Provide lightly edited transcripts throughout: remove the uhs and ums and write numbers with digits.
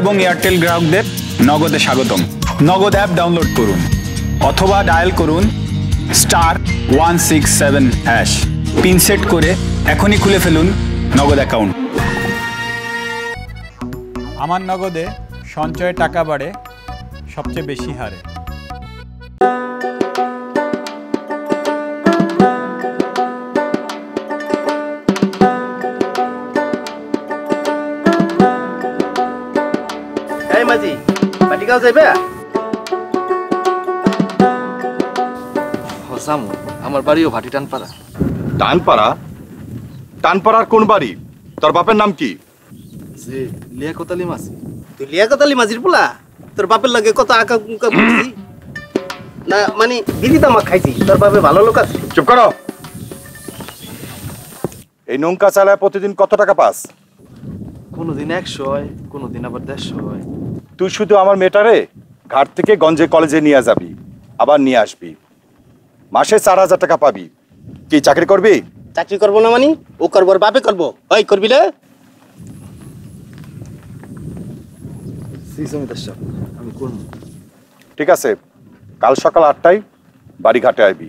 এবং এয়ারটেল গ্রাহকদের নগদে স্বাগতম। নগদ অ্যাপ ডাউনলোড করুন অথবা ডায়াল করুন *167# পিন সেট করে এখনই খুলে ফেলুন নগদ অ্যাকাউন্ট। আমার নগদে সঞ্চয়ে টাকা বাড়ে সবচেয়ে বেশি হারে। মাঝি বাটিকাও যাইবে? হসামু আমার বাড়িও ভাটি টানপাড়া। টানপাড়া? টানপাড়ার কোন বাড়ি? তোর বাপের নাম কি? যে লিয়াকত আলী মাঝি। তুই লিয়াকত আলী মাঝির পোলা? তোর বাপের লাগে কত আঁকা কুকা বুঝছি না, মানে দিদি তো আমাকে খাইছি। তোর বাপে ভালো লোক আছে? চুপ করো। এই নৌকা চালায় প্রতিদিন কত টাকা পাস? কোনোদিন 100 হয়, কোনোদিন আবার 150 হয়। তুই শুধু আমার মেয়েটারে ঘাট থেকে গঞ্জে কলেজে নিয়ে যাবি, আবার নিয়ে আসবি। মাসে 4000 টাকা পাবি। কি চাকরি করবি? চাকরি করবো না মানে? ও করবো আর বাপে করবো। ওই করবি না? আমি করবো। ঠিক আছে, কাল সকাল 8টায় বাড়ি ঘাটে আইবি।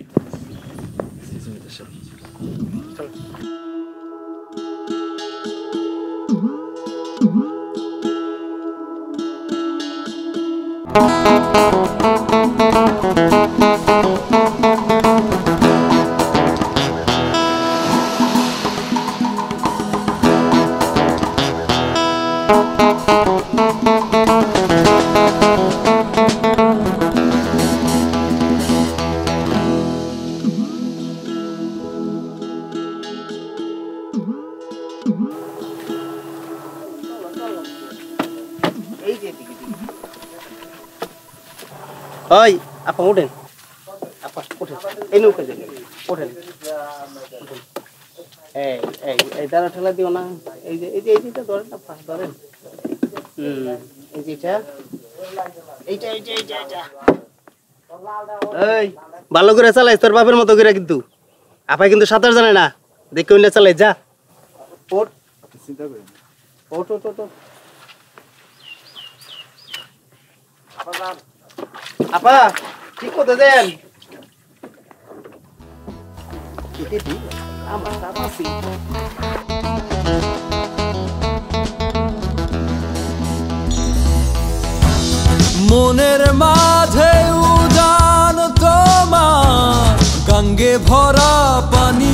ওই আপা ওঠেন, আপা ওঠেন, এই নৌকা যান, ওঠেন। এই দাঁড়া ঠেলা দিও না। এই যে এইটা ধরেন, আপা ধরেন। এই যে এইটা এই ভালো করে চালাইস, তোর বাপের মতো করে। কিন্তু আপাই কিন্তু সাঁতার জানে না, দেখে উঠলে চালাই। যা ওঠ, চিন্তা করি। ওঠ ওঠ ওঠ। আপা ঠিক মতো দেন। মনের মাঝে উজান তোমার গঙ্গে ভরা পানি,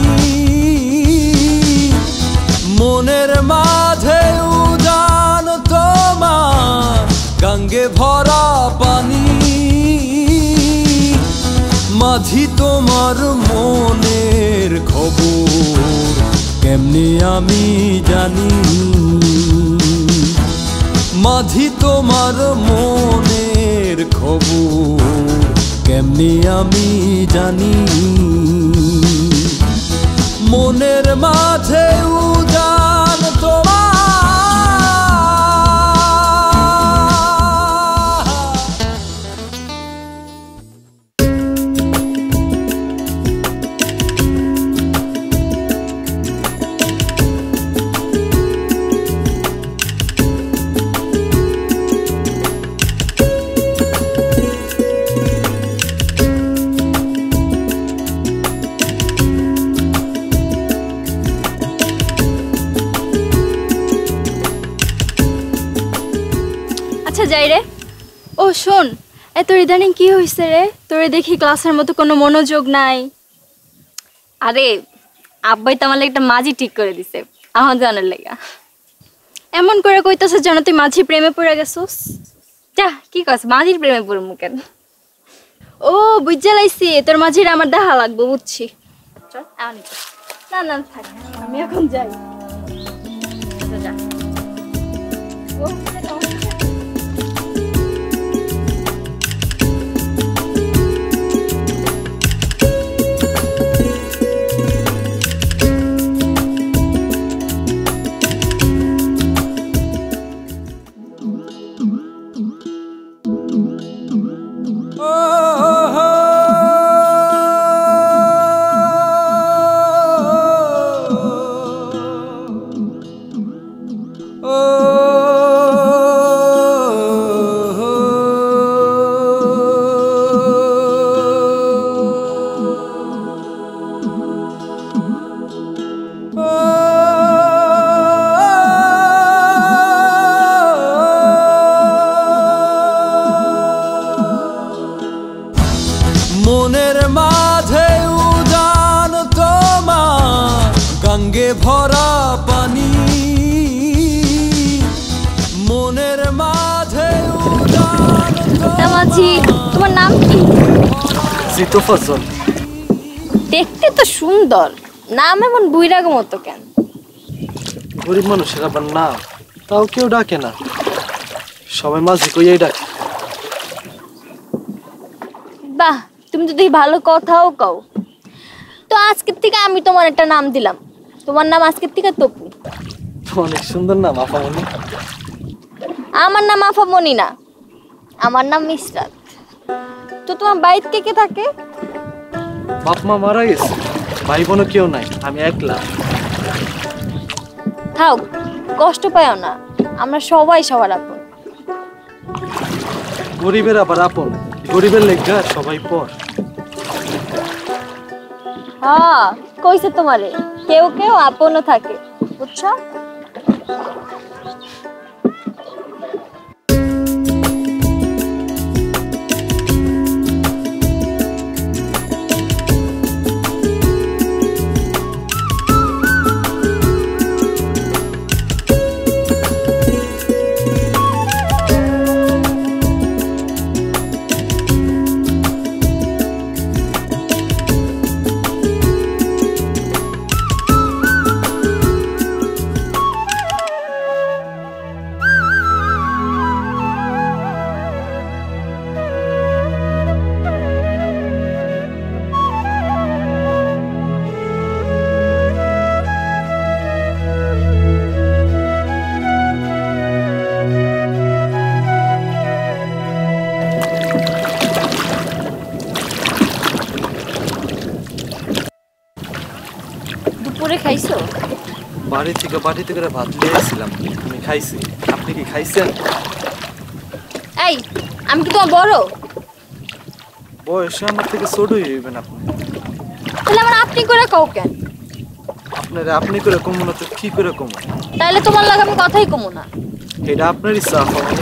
মনের মাঝে উজান তোমার গঙ্গে ভরা পানি। মাঝি তোমার মনের খবর কেমনে আমি জানি, মাঝি তোমার মনের খবর কেমনে আমি জানি। মনের মাঝে উজান তোমার। যাই রে। ও শোন, তোর ইদানিং কি হয়েছে রে? তোরে দেখি ক্লাসের মতো কোনো মনোযোগ নাই। আরে আব্বাই তো আমার একটা মাঝি ঠিক করে দিছে আমার জানার লাগা। এমন করে কইতাছ যেন তুই মাঝি প্রেমে পড়ে গেছস। যা কি কস, মাঝির প্রেমে পড়মু কেন? ও বুঝা লাইছি, তোর মাঝির আমার দেখা লাগবো, বুঝছি। চল আমি না না থাক, আমি এখন যাই। যা ও oh তা মাঝি, তোমার নাম কি? জিতো ফজল। দেখতে তো সুন্দর, নাম এমন বুইরাগো মতো কেন? গরিব মানুষের আবার নাম, তাও কেউ ডাকে না, সবাই মাঝি কইয়াই ডাকে। বাহ, তুমি তো দেখি ভালো কথাও কও। তো আজকের থেকে আমি তোমার একটা নাম দিলাম, তোমার নাম আজকের থেকে তপু। অনেক সুন্দর নাম আফামনি। আমার নাম আফামনি না, আমার নাম মিসরাত। তো তোমার বাড়িতে কে কে থাকে? বাপ মা মারা গেছে, ভাই বোনও কেউ নাই, আমি একলা। থাক, কষ্ট পাও না, আমরা সবাই সবার আপন। গরিবের আবার আপন, গরিবের লেগা সবাই পর। হ্যাঁ, কইছে তোমারে, কেউ কেউ আপনও থাকে, বুঝছো? দুপুরে খাইছো? বাড়ি থেকে করে ভাত নিয়ে আসছিলাম, আমি খাইছি। আপনি কি খাইছেন? এই, আমি কি তোমার বড়? বয়সে আমার থেকে ছোটই হইবেন আপনি। তাহলে আমার আপনি করে কও কেন? আপনার আপনি করে কমু না তো কি করে কমু? তাহলে তোমার লাগে আমি কথাই কমু না। এটা আপনার ইচ্ছা আফামনি।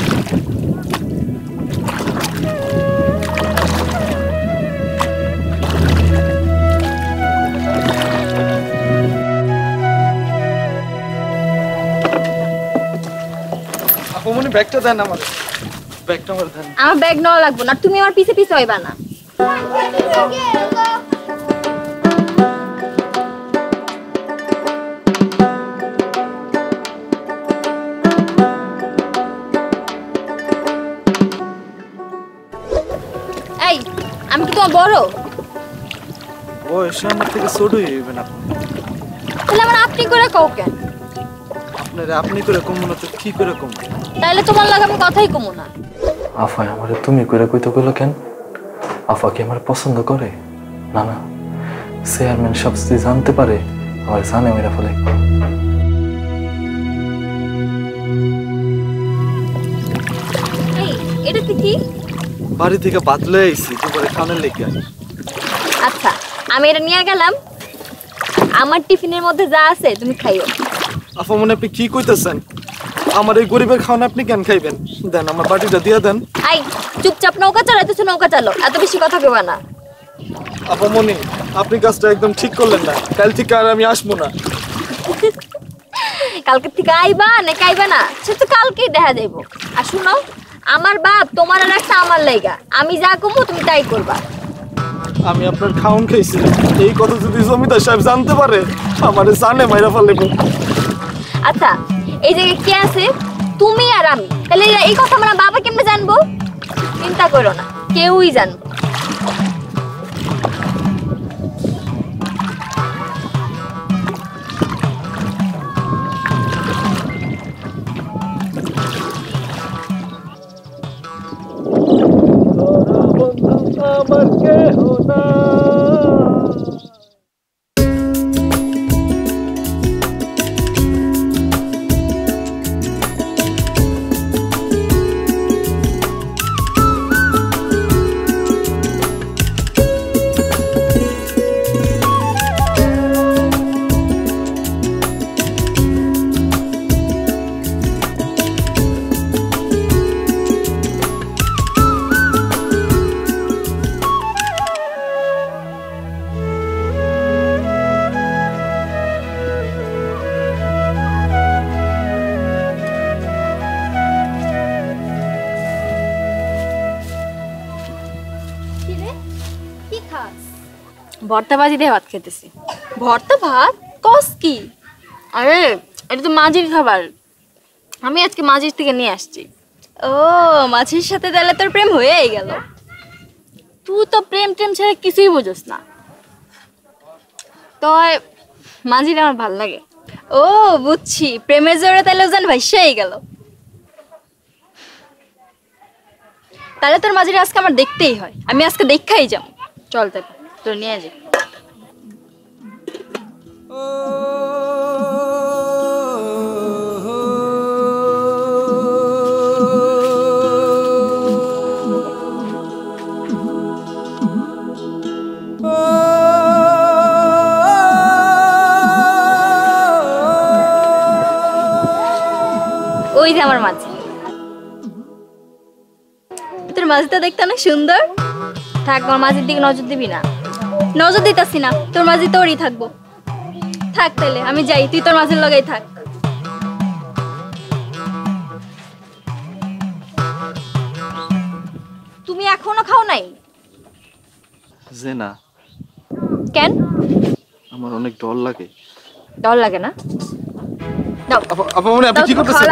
আফামনি ব্যাগটা দেন আমার, ব্যাগটা আমার দেন। আমার ব্যাগ নেওয়া লাগবে না, তুমি আমার পিছে পিছে হইবা না। এই, আমি কি তোমার বড়? বয়সে আমার থেকে ছোটই হইবেন আপনি। তাহলে আমার আপনি করে কও কেন? আপনার আপনি করে কমু না তো কি করে কমু? তাহলে তোমার লাগে আমি কথাই কমু না। আফা আমারে তুমি কইরা কইতে কইলো কেন? আফা কি আমার পছন্দ করে? না না, চেয়ারম্যান সব যদি জানতে পারে আমার জানে মেরা ফেলে। এই, এটা কি? বাড়ি থেকে ভাত লয়ে আইছি দুপুরে খানের লেগে। আচ্ছা, আমি এটা নিয়ে গেলাম, আমার টিফিনের মধ্যে যা আছে তুমি খাইও। আফামনি আপনি কি কইতেছেন? আমার এই গরিবের খাওয়ান আপনি কেন খাইবেন? দেন আমার বাটিটা দিয়ে দেন। আই, চুপচাপ নৌকা চালাইতেছো, নৌকা চালো, এত বেশি কথা কেবা না। আফামনি আপনি কাজটা একদম ঠিক করলেন না, কাল থেকে আর আমি আসবো না। কালকে থেকে আইবা না খাইবা না সে তো কালকেই দেখা যাইব। আর শুনো, আমার বাপ তোমার আর একটা আমার লাইগা, আমি যা কমু তুমি তাই করবা। আমি আপনার খাওন খাইছি, এই কথা যদি জমিদার সাহেব জানতে পারে আমারে জানে মাইরা ফেলবে। আচ্ছা, এই জায়গায় কে আছে? তুমি আর আমি, তাহলে এই কথা আমরা বাবা কেমনে জানবো? চিন্তা করো না, কেউই জানবো। আমার কেহ না। ভর্তা ভাজি দিয়ে ভাত খেতেছি। ভর্তা ভাত কস কি? আরে এটা তো মাঝির খাবার, আমি আজকে মাঝির থেকে নিয়ে আসছি। ও মাছের সাথে তাহলে তোর প্রেম হয়েই গেল। তুই তো প্রেম টেম ছাড়া কিছুই বুঝোস না। তো মাঝির আমার ভাল লাগে। ও বুঝছি, প্রেমের জোরে তাহলে ওজন ভাইসাই গেল। তাহলে তোর মাঝির আজকে আমার দেখতেই হয়, আমি আজকে দেখাই যাব। চল তাই তোর নিয়ে যাই। ওই যে আমার মাঝি। তোর মাঝিটা দেখতে অনেক সুন্দর। থাক, আমার মাঝির দিকে নজর দিবি না। নজর দিতাছি না, তোর মাঝি তোরই থাকবো। থাক তাহলে আমি যাই, তুই তোর মাঝির লাগাই থাক। তুমি এখনো খাও নাই? যে না, কেন? আমার অনেক ডর লাগে। ডর লাগে না? দাও। আপামনি আপনি কি করতেছেন?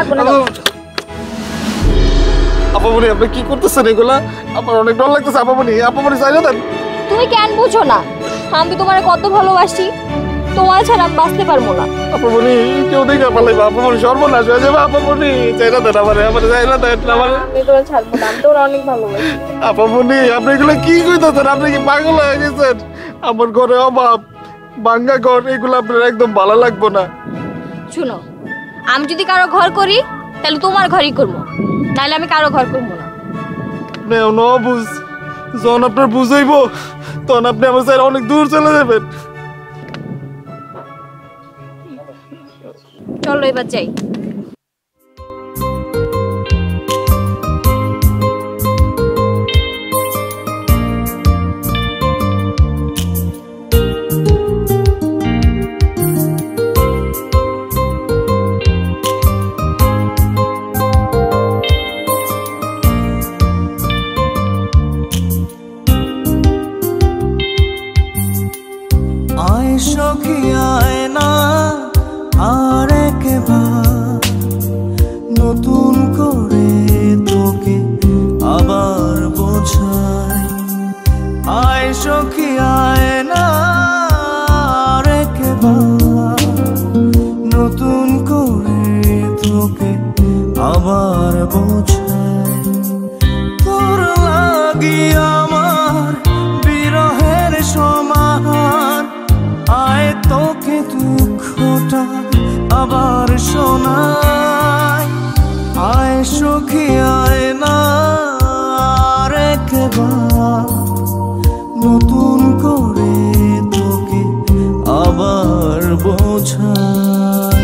আপামনি আপনি কি করতেছেন এগুলা? আমার অনেক ডর লাগতেছে আপামনি। আপামনি চাই না দেন। তুমি কেন বুঝো না? আমি তোমার কত ভালোবাসি, তোমার ছাড়া আমি বাঁচতে পারবো না। আপামনি কেউ দেখে পালাইবা। আপামনি সর্বনাশ হয়ে যাবে। আপামনি চাই না দেন আমারে, আমারে চাই না দেন আমারে। আমি তোমার ছাড়বো না, আমি তোমার অনেক ভালোবাসি। আপামনি আপনি এগুলো কি কইতেছেন? আপনি কি পাগল হয়ে গেছেন? আমার ঘরে অভাব, ভাঙ্গা ঘর, এগুলো আপনার একদম ভালো লাগবো না। শুনো, আমি যদি কারো ঘর করি তাহলে তোমার ঘরই করবো, নাহলে আমি কারো ঘর করবো না। নেও ন বুঝ, যখন আপনার বুঝাইব তখন আপনি আমার স্যার অনেক দূর চলে যাবেন। চলো এবার যাই। আয় সখী আয় না আর একবার, নতুন করে তোকে আবার বোঝাই। আয় সখী আয় না আর একবার, নতুন করে তোকে আবার বোঝাই। তোর লাগি আমার বিরহের সমাহার, আয় তোকে দুঃখটা আবার শোনাই। আয় সখী আয় না আর একবার, নতুন করে তোকে আবার বোঝাই।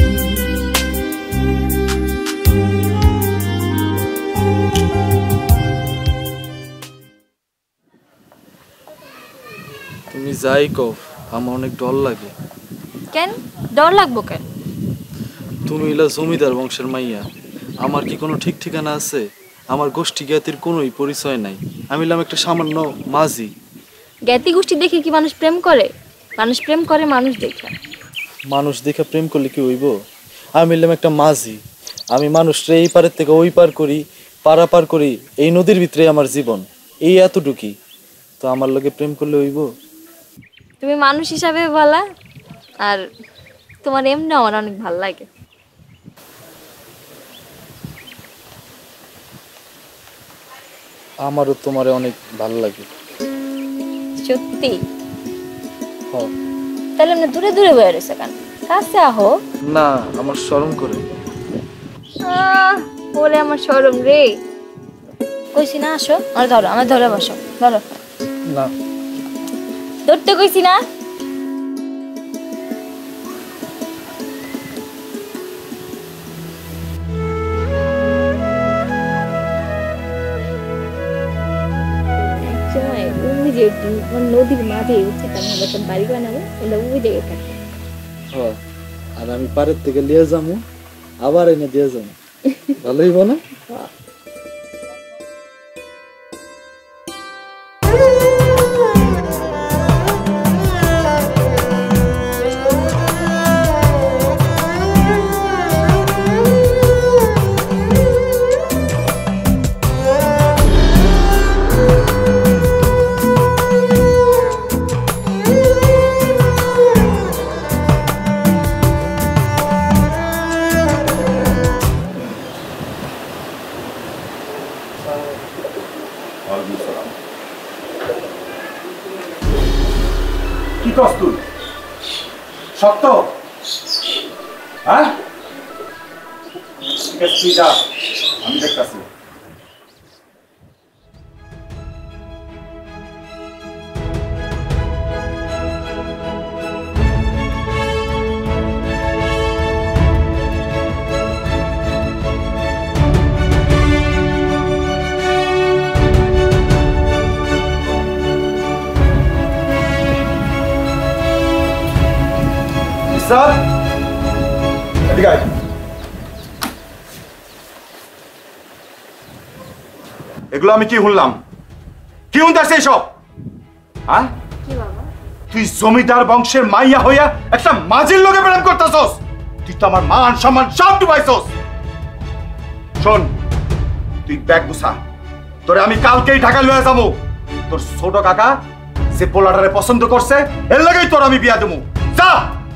তুমি যাই কও, আমার অনেক ডর লাগে। কেন ডর লাগবো কেন? তুমি এলা জমিদার বংশের মাইয়া, আমার কি কোনো ঠিক ঠিকানা আছে? আমার গোষ্ঠী জ্ঞাতির কোনোই পরিচয় নাই। আমি এলাম একটা সামান্য মাঝি। জ্ঞাতি গোষ্ঠী দেখে কি মানুষ প্রেম করে? মানুষ প্রেম করে মানুষ দেখে। মানুষ দেখে প্রেম করলে কি হইব? আমি এলাম একটা মাঝি, আমি মানুষরে এই পারের থেকে ওই পার করি, পারাপার করি। এই নদীর ভিতরে আমার জীবন, এই এতটুকুই। তো আমার লগে প্রেম করলে হইব? তুমি মানুষ হিসাবে বলা, আর তোমার এমনি আমার অনেক ভালো লাগে। আমারও তোমারে অনেক ভালো লাগে। সত্যি? হ্যাঁ। তাহলে এমনি দূরে দূরে বয়ে রয়েছে কেন? কাছে আহো না, আমার শরম করে। ওরে আমার শরম রে। কইছি না আসো, আমার ধরো, আমার ধরে বসো, ধরো। না ধরতে কইছি না? নদীর মাঝে উঠছে, তার বাড়ি বানাবো, ওই জায়গায় থাকে। হ্যাঁ, আর আমি পারের থেকে লিয়ে যাবো, আবার এনে দিয়ে যাবো। ভালো হইব না? কি কস তুই সত্য হ্যাঁ ঠিক আছে তুই যা আমি দেখতেছি স্যার এদিকে আয়। এগুলো আমি কি শুনলাম কি শুনতেছে এসব হ্যাঁ তুই জমিদার বংশের মাইয়া হইয়া একটা মাঝির লোকে প্রেম করতেছস তুই তো আমার মান সম্মান সব ডুবাইছস শোন তুই ব্যাগ গুছা তোরে আমি কালকেই ঢাকা লয়ে যাবো তোর ছোট কাকা যে পোলাটারে পছন্দ করছে এর লাগেই তোর আমি বিয়া দেবো যা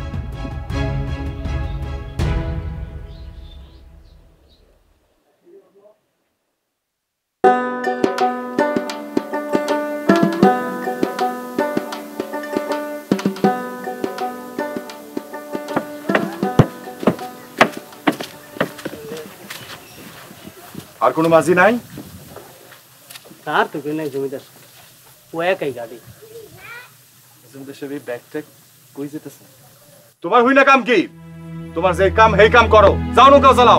আর কোনো মাঝি নাই তার তো কেউ নাই জমিদার ও একাই গাড়ি জমিদার সাহেব এই ব্যাগটা কই যেতেছে তোমার হই না কাম কি তোমার যে কাম হেই কাম করো যাও নৌকা চালাও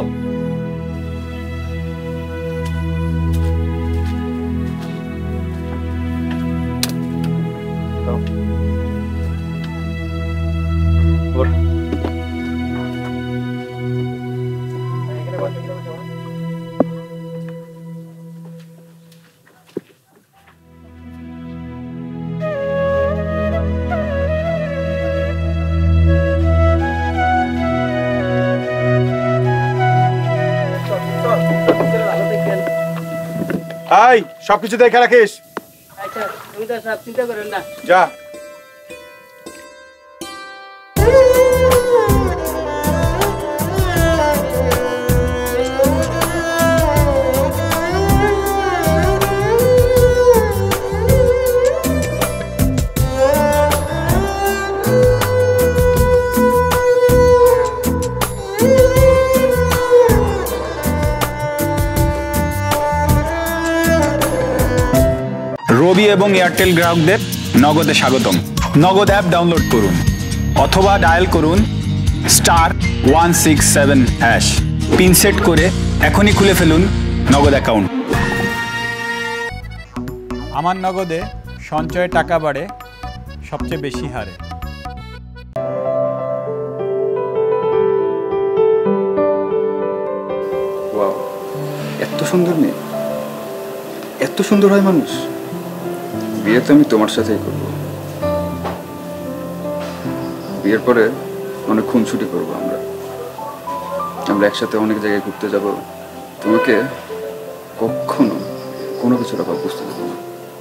আই সবকিছু দেখে রাখিস আচ্ছা জমিদার সাহেব চিন্তা করেন না যা রবি এবং এয়ারটেল গ্রাহকদের নগদে স্বাগতম। নগদ অ্যাপ ডাউনলোড করুন অথবা ডায়াল করুন *167# পিন সেট করে এখনই খুলে ফেলুন নগদ অ্যাকাউন্ট। আমার নগদে সঞ্চয়ে টাকা বাড়ে সবচেয়ে বেশি হারে। ওয়াও, এত সুন্দর মেয়ে, এত সুন্দর হয় মানুষ। বিয়ে তো আমি তোমার সাথেই করব। বিয়ের পরে অনেক খুনছুটি করবো আমরা একসাথে অনেক জায়গায় ঘুরতে যাব। তোমাকে কখনো কোনো কিছুর অভাব বুঝতে দেবো না।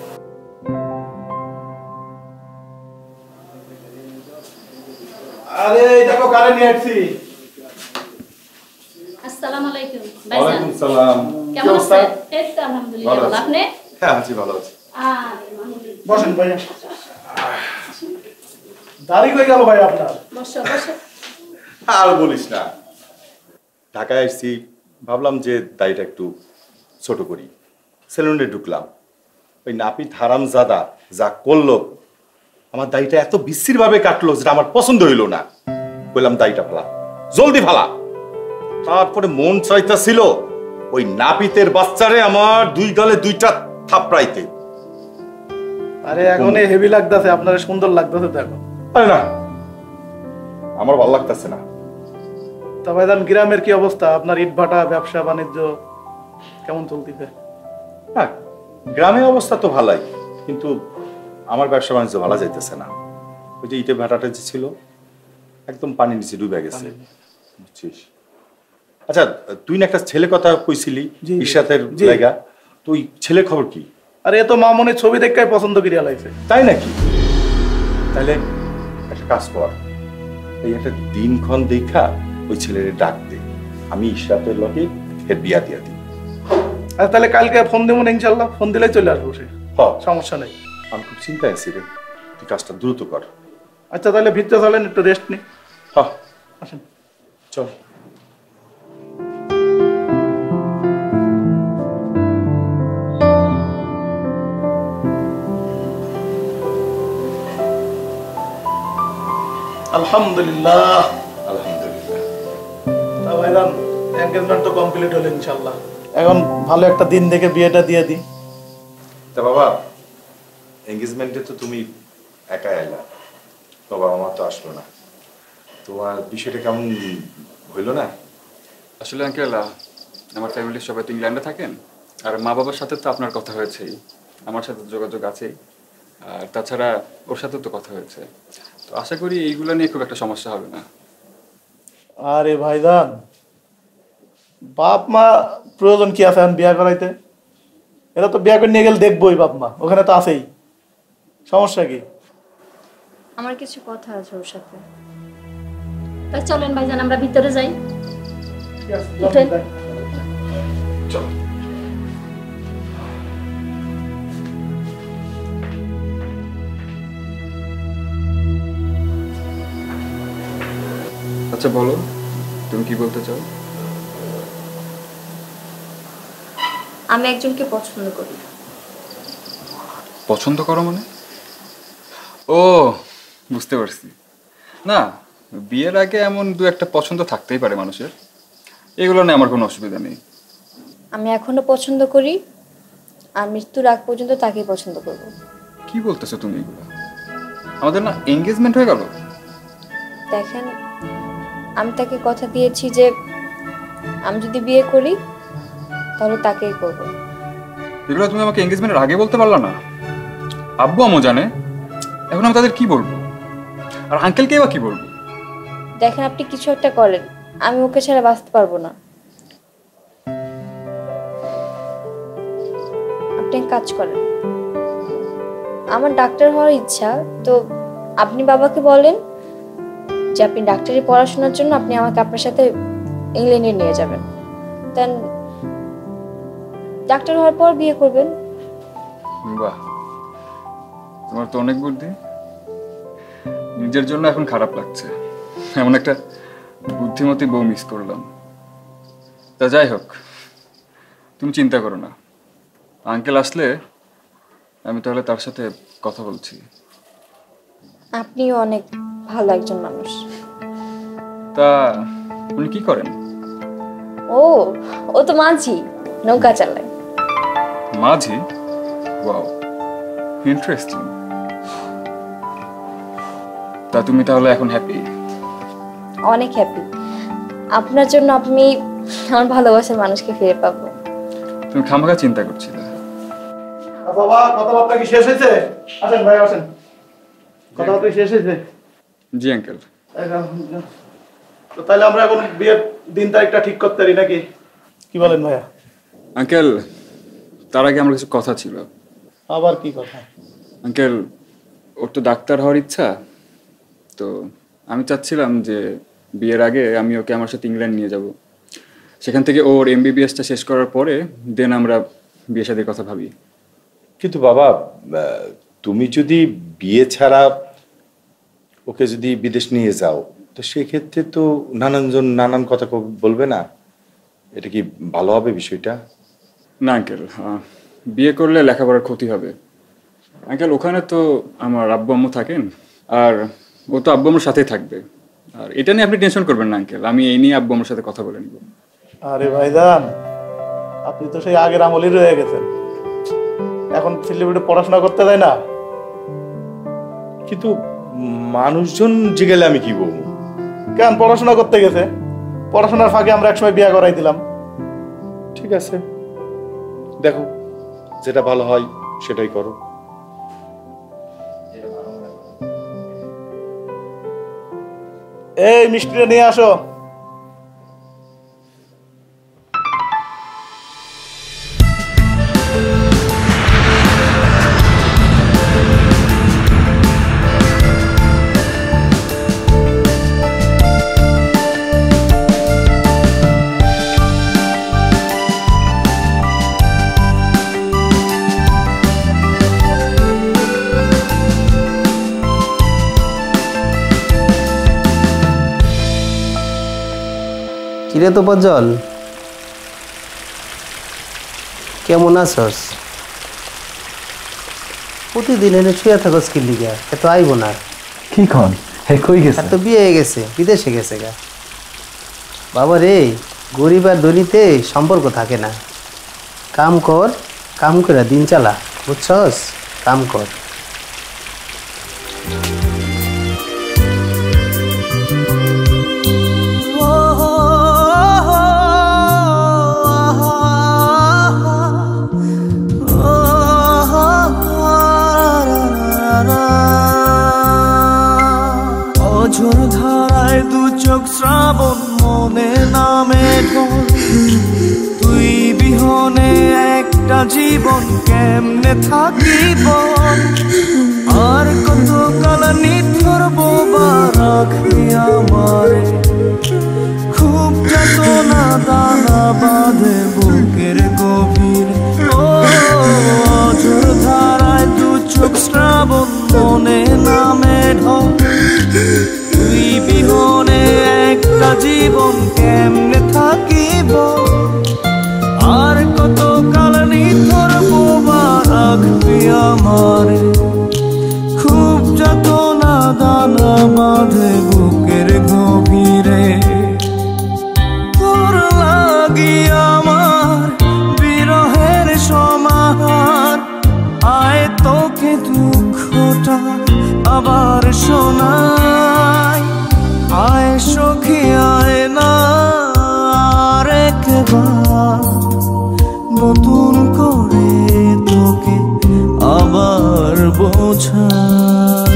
আরে দেখো কারে নিয়ে আসছি। আসসালামু আলাইকুম ওয়ালাইকুম সালাম। কেমন আছেন? এই তো আলহামদুলিল্লাহ ভালো। আপনি? হ্যাঁ আছি, ভালো আছি। বসেন ভাইয়া। দাড়ি কই গেল ভাই আপনার? বসো বসো। আর বলিস না, ঢাকায় এসেছি, ভাবলাম যে দাড়িটা একটু ছোট করি। সেলুনে ঢুকলাম, ওই নাপিত হারামজাদা যা করলো, আমার দাড়িটা এত বিশ্রী ভাবে কাটলো যেটা আমার পছন্দ হইলো না। বললাম দাড়িটা ফালা, জলদি ফালা। তারপরে মন চাইতেছিল ওই নাপিতের বাচ্চারে আমার দুই গালে দুইটা থাপড়াইতে। আরে এখন হেভি লাগতেছে, আপনার সুন্দর লাগতেছে তো এখন। আরে না, আমার ভালো লাগতেছে না। তা ভাইজান গ্রামের কি অবস্থা? আপনার ইটভাটা ব্যবসা বাণিজ্য কেমন চলতেছে? হ্যাঁ, গ্রামের অবস্থা তো ভালোই, কিন্তু আমার ব্যবসা বাণিজ্য ভালো যাইতেছে না। ওই যে ইটে ভাটাটা যে ছিল একদম পানি নিচে ডুবে গেছে, বুঝছিস? আচ্ছা, তুই না একটা ছেলে কথা কইছিলি ইশাতের জায়গা, তো ওই ছেলের খবর কি? আরে এ তো মামুনের ছবি দেখে পছন্দ করিয়া লাগছে। তাই নাকি? তাহলে একটা কাজ কর, এই একটা দিনক্ষণ দেখা ওই ছেলের ডাক দে, আমি ইশাতের লগে এর বিয়া দিয়া দিই। আর তাহলে কালকে ফোন দেবো না ইনশাল্লাহ, ফোন দিলেই চলে আসবো সে, সমস্যা নেই। আমি খুব চিন্তায় আছি রে, তুই কাজটা দ্রুত কর। আচ্ছা তাহলে ভিতরে চলেন, একটু রেস্ট নি। হ্যাঁ আসেন চল। আলহামদুলিল্লাহ। আলহামদুলিল্লাহ। তা ভাইজান এনগেজমেন্ট তো কমপ্লিট হলো ইনশাআল্লাহ, এখন ভালো একটা দিন দেখে বিয়েটা দিয়ে দিই। তা বাবা, এঙ্গেজমেন্টে তো তুমি একা এলা, বাবা আমার তো আসলো না, তোমার বিষয়টা কেমন হইল না? আসলে আঙ্কেল, আমার ফ্যামিলির সবাই তো ইংল্যান্ডে থাকেন, আর মা বাবার সাথে তো আপনার কথা হয়েছেই, আমার সাথে যোগাযোগ আছেই, আর তাছাড়া ওর সাথে তো কথা হয়েছে, তো আশা করি এইগুলো নিয়ে খুব একটা সমস্যা হবে না। আরে ভাইজান, বাপ মা প্রয়োজন কি আছে এখন বিয়া করাইতে? এরা তো বিয়া করে নিয়ে গেলে দেখবোই, বাপ মা ওখানে তো আছেই, সমস্যা কি? আমার কিছু কথা আছে ওর সাথে। তাই চলেন ভাইজান আমরা ভিতরে যাই। উঠেন। চল। আচ্ছা বলো, তুমি কি বলতে চাও? আমি একজনকে পছন্দ করি। পছন্দ করো মানে? ও বুঝতে পারছি। না, বিয়ের আগে এমন দু একটা পছন্দ থাকতেই পারে মানুষের, এগুলো নিয়ে আমার কোনো অসুবিধা নেই। আমি এখনো পছন্দ করি, আর মৃত্যুর আগ পর্যন্ত তাকেই পছন্দ করব। কি বলতেছো তুমি এগুলো? আমাদের না এঙ্গেজমেন্ট হয়ে গেল? দেখেন, আমি তাকে কথা দিয়েছি যে আমি যদি বিয়ে করি তাহলে তাকেই করব। এগুলো তুমি আমাকে এঙ্গেজমেন্টের আগে বলতে পারলা না? আব্বু আম্মু জানে, এখন আমি তাদের কি বলবো? আর আঙ্কেলকেই বা কি বলবো? দেখেন, আপনি কিছু একটা করেন, আমি ওকে ছাড়া বাঁচতে পারবো না। আপনি এক কাজ করেন, আমার ডাক্তার হওয়ার ইচ্ছা, তো আপনি বাবাকে বলেন যে আপনি ডাক্তারি পড়াশোনার জন্য আপনি আমাকে আপনার সাথে ইংল্যান্ডে নিয়ে যাবেন, দেন ডাক্তার হওয়ার পর বিয়ে করবেন। বাহ, তোমার তো অনেক বুদ্ধি। নিজের জন্য এখন খারাপ লাগছে, এমন একটা বুদ্ধিমতী বউ মিস করলাম। তা যাই হোক, তুমি চিন্তা করো না, আঙ্কেল আসলে আমি তাহলে তার সাথে কথা বলছি। আপনিও অনেক ভালো একজন মানুষ। তা উনি কি করেন? ও তো মাঝি, নৌকা চালায়। মাঝি? Wow, interesting. তা তুমি তাহলে এখন হ্যাপি? অনেক হ্যাপি। আপনার জন্য আমি আমার ভালোবাসার মানুষকে ফিরে পাবো। তুমি খামাখা চিন্তা করছিলে। বাবা, কথাবার্তা কি শেষ হয়েছে? আসেন ভাই আসেন, কথাবার্তা শেষ হয়েছে? জি আঙ্কেল। তো তাহলে আমরা এখন বিয়ের দিন তারিখটা ঠিক করতে পারি নাকি, কি বলেন ভাইয়া? আঙ্কেল, তার আগে আমার কিছু কথা ছিল। আবার কি কথা? আঙ্কেল, ওর তো ডাক্তার হওয়ার ইচ্ছা, তো আমি চাচ্ছিলাম যে বিয়ের আগে আমি ওকে আমার সাথে ইংল্যান্ড নিয়ে যাব, সেখান থেকে ওর এমবিবিএসটা শেষ করার পরে দেন আমরা বিয়ে শাদীর কথা ভাবি। কিন্তু বাবা, তুমি যদি বিয়ে ছাড়া ওকে যদি বিদেশ নিয়ে যাও, তো সেক্ষেত্রে তো নানানজন নানান কথা বলবে না, এটা কি ভালো হবে বিষয়টা? না আঙ্কেল, বিয়ে করলে লেখাপড়ার ক্ষতি হবে। আঙ্কেল, ওখানে তো আমার আব্বু আম্মু থাকেন, আর ও তো আব্বু আম্মুর সাথেই থাকবে, আর এটা নিয়ে আপনি টেনশন করবেন না আঙ্কেল, আমি এই নিয়ে আব্বু আম্মুর সাথে কথা বলে নিব। আরে ভাইজান, আপনি তো সেই আগের আমলই রয়ে গেছেন, এখন ছেলেমেয়ে পড়াশোনা করতে দেয় না। কিন্তু মানুষজন জিগেলে আমি কি বলবো? কেন, পড়াশোনা করতে গেছে, পড়াশোনার ফাঁকে আমরা একসময় বিয়ে করাই দিলাম। ঠিক আছে, দেখো যেটা ভালো হয় সেটাই করো। এই মিষ্টিটা নিয়ে আসো। কিরে তো পজল, কেমন আছস? প্রতিদিন এনে শুয়ে থাকস কি লিগা? এত আইব না। কি কন হে কই গেছে? তো বিয়ে হয়ে গেছে, বিদেশে গেছে গা। বাবা রে, গরিব আর ধনীতে সম্পর্ক থাকে না। কাম কর, কাম করে দিন চালা, বুঝছস? কাম কর। অঝোর ধারায় দু চোখ শ্রাবণ মনে নামে ঢল, তুই বিহনে একটা জীবন কেমনে থাকিব, আর কত কাল নিথর বোবা রাখবি আমারে, খুব যাতনা দানা বাঁধে বুকের গভীর। ও অঝোর ধারায় দু চোখ শ্রাবণ মনে নামে ঢল, তুই বিহনে একটা জীবন কেমনে থাকিব, আর কত কাল নিথর বোবা রাখবি আমারে, খুব যাতনা দানা বাঁধে বুকের গভীরে। তোর লাগি আমার বিরহের সমাহার, আয় তোকে দুঃখটা আবার শোনাই, আয় সখী আয় না আর একবার, নতুন করে তোকে আবার বোঝাই।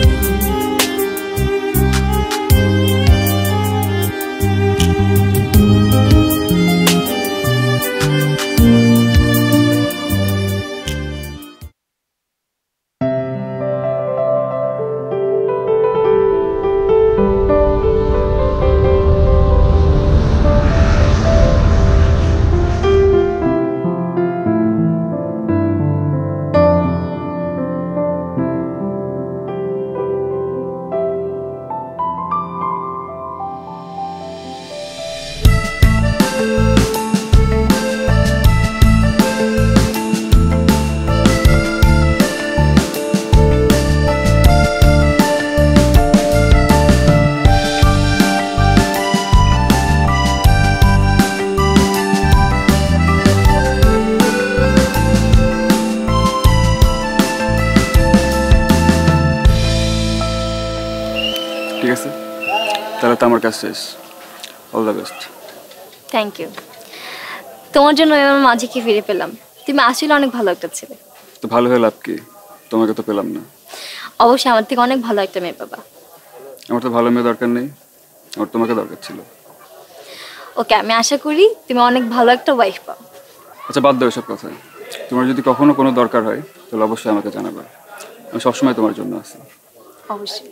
ঠিক আছে, তাহলে তো আমার কাজ শেষ। All the best. Thank you. তোমার জন্য আমি আমার মাঝে কি ফিরে পেলাম। তুমি আসলে অনেক ভালো একটা ছেলে। তো ভালো হয়ে লাভ কি? তোমাকে তো পেলাম না। অবশ্যই আমার থেকে অনেক ভালো একটা মেয়ে বাবা। আমার তো ভালো মেয়ে দরকার নেই, আমার তোমাকে দরকার ছিল। ওকে, আমি আশা করি তুমি অনেক ভালো একটা ওয়াইফ পাও। আচ্ছা বাদ দাও এসব কথা। তোমার যদি কখনো কোনো দরকার হয় তাহলে অবশ্যই আমাকে জানাবে। আমি সবসময় তোমার জন্য আছি। অবশ্যই।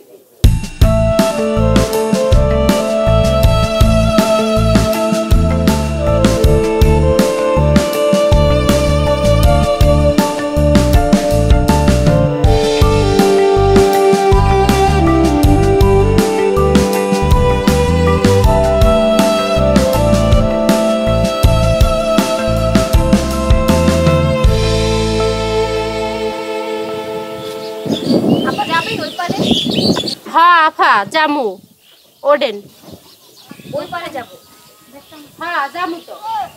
হ্যাঁ আফা জামু, ওডেন ওই পারে যাবো। হ্যাঁ জামু তো।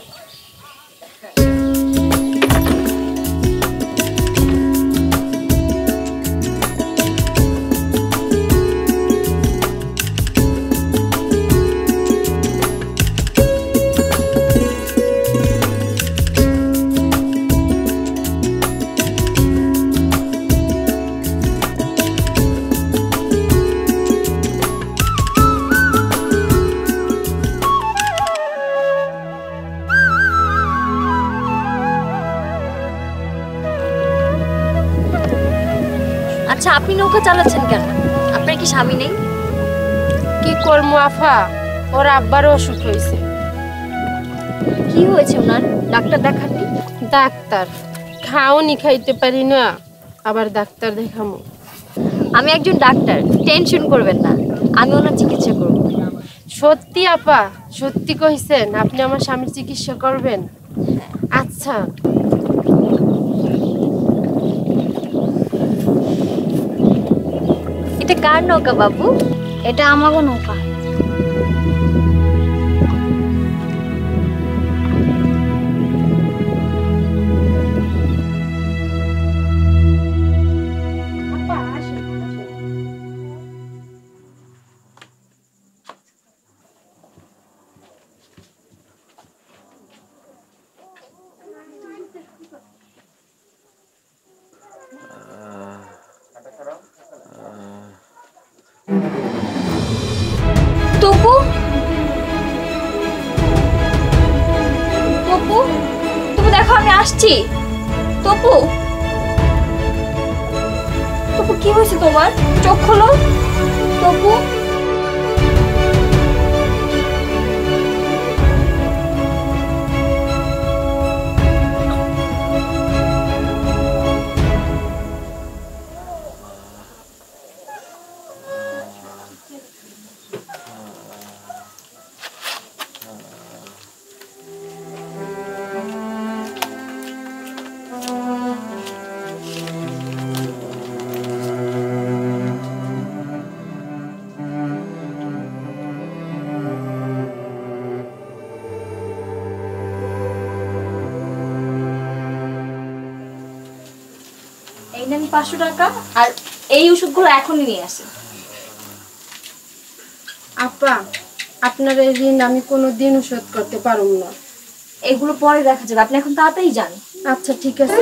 আচ্ছা, আপনি নৌকা চালাচ্ছেন কেন? আপনার কি স্বামী নেই? কি করবো আফা, ওর আব্বারও অসুখ হয়েছে। কি হয়েছে ওনার? ডাক্তার দেখাননি? ডাক্তার খাওনি, খাইতে পারি না, আবার ডাক্তার দেখামো। আমি একজন ডাক্তার, টেনশন করবেন না, আমি ওনার চিকিৎসা করব। সত্যি আপা, সত্যি কইছেন আপনি আমার স্বামীর চিকিৎসা করবেন? আচ্ছা। এটা কার নৌকা বাবু? এটা আমাগো নৌকা। তপু, তপু, তপু দেখো আমি আসছি। তপু, তপু কি হয়েছে তোমার? চোখ খোলো তপু। এই নেন 500 টাকা, আর এই ওষুধগুলো এখনই নিয়ে আসেন। আপা, আপনার এই ঋণ আমি কোনোদিনও শোধ করতে পারব না। এগুলো পরে দেখা যাবে, আপনি এখন তাড়াতাড়ি যান। আচ্ছা ঠিক আছে।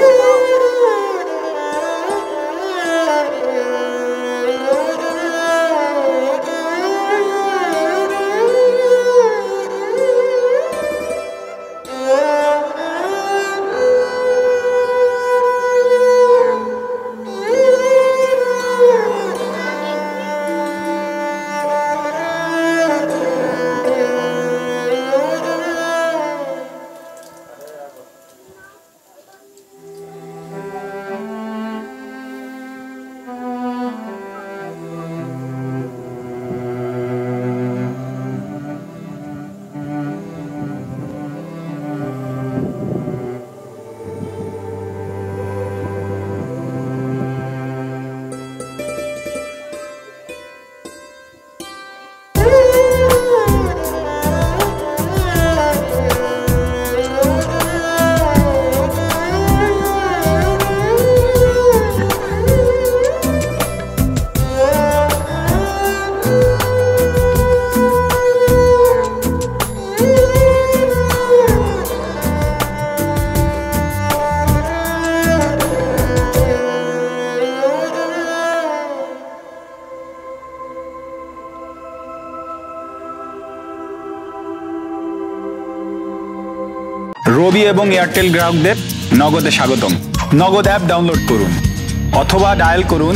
রবি এবং এয়ারটেল গ্রাহকদের নগদে স্বাগতম। নগদ অ্যাপ ডাউনলোড করুন অথবা ডায়াল করুন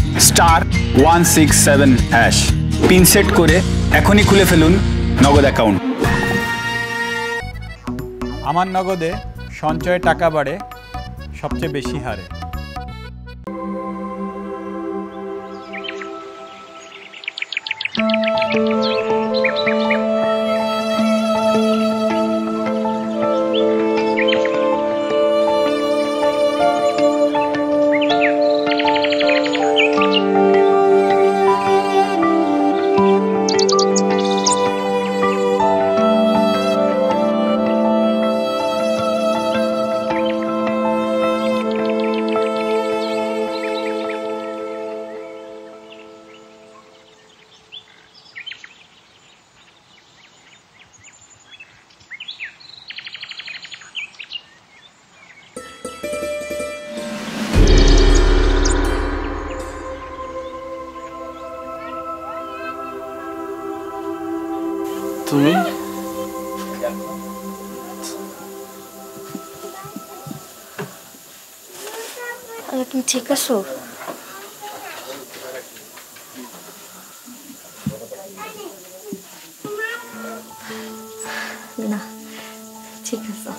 *167#। পিন সেট করে এখনই খুলে ফেলুন নগদ অ্যাকাউন্ট। আমার নগদে সঞ্চয়ে টাকা বাড়ে সবচেয়ে বেশি হারে। তুমি তুমি ঠিক আছো? না ঠিক আছে।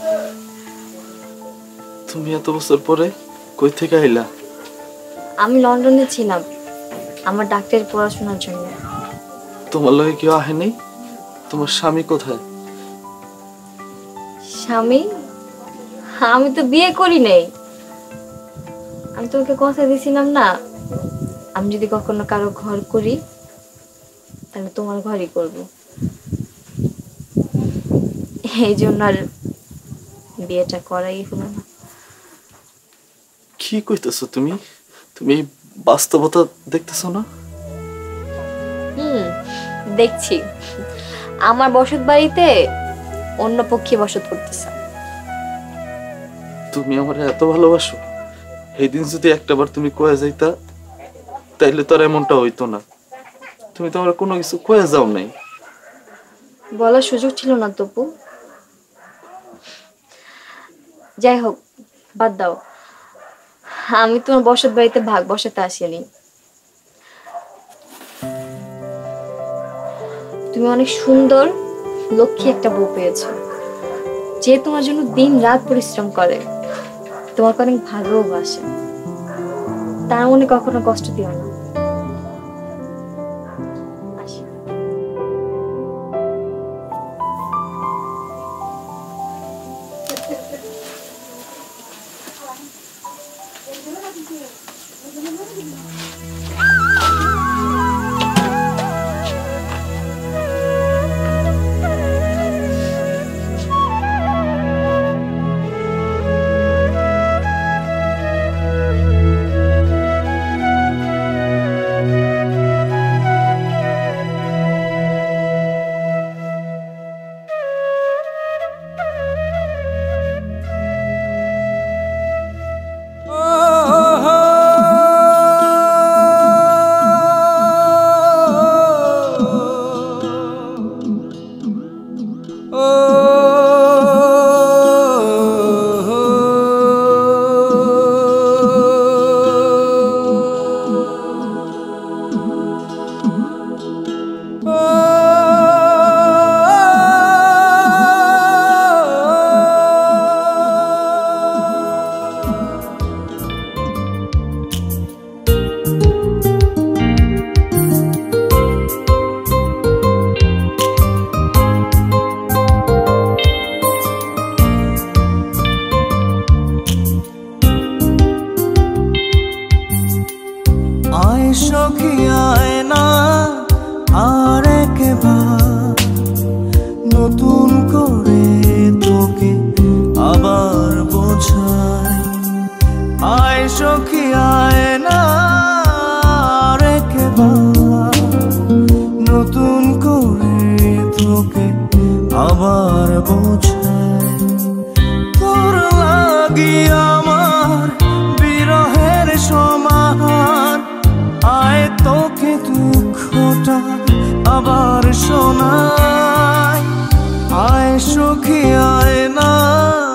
তুমি এত বছর পরে কই থেকে আইলা? আমি লন্ডনে ছিলাম আমার ডাক্তারি পড়াশোনার জন্য। তোমার লগে কেউ আহে নাই? তোমার স্বামী কোথায়? স্বামী? আমি তো বিয়ে করি নাই। আমি তোমাকে কথা দিয়েছিলাম না, আমি যদি কখনো কারো ঘর করি তাহলে তোমার ঘরই করব। এই জন্য আর বিয়েটা করাই হলো না। কি কইতেছো তুমি? তুমি বাস্তবতা দেখতেছো না? দেখছি। আমার বসত বাড়িতে অন্য পক্ষে বসত করতেছে। তুমি আমার এত ভালোবাসো, এই দিন যদি একটাবার তুমি কয়ে যাইতা তাইলে তো আর এমনটা হইতো না। তুমি তো আমার কোনো কিছু কয়ে যাও নাই। বলার সুযোগ ছিল না তপু। যাই হোক, বাদ দাও। আমি তোমার বসত বাড়িতে ভাগ বসাতে আসিনি। তুমি অনেক সুন্দর লক্ষ্মী একটা বউ পেয়েছো, যে তোমার জন্য দিন রাত পরিশ্রম করে, তোমাকে অনেক ভালোবাসে। তার মনে কখনো কষ্ট দিও না। নতুন করে তোকে আবার বোঝাই, আয় সখী আয় না একবার, নতুন করে তোকে আবার বোঝাই। তোর লাগি আমার বিরহের সমাহার, আয় তোকে দুঃখটা আবার শোনাই, আয় সখী আয় না।